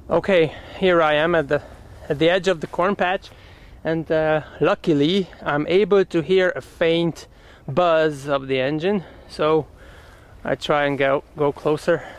Okay, here I am at the edge of the corn patch, and luckily I'm able to hear a faint buzz of the engine, so I try and go closer.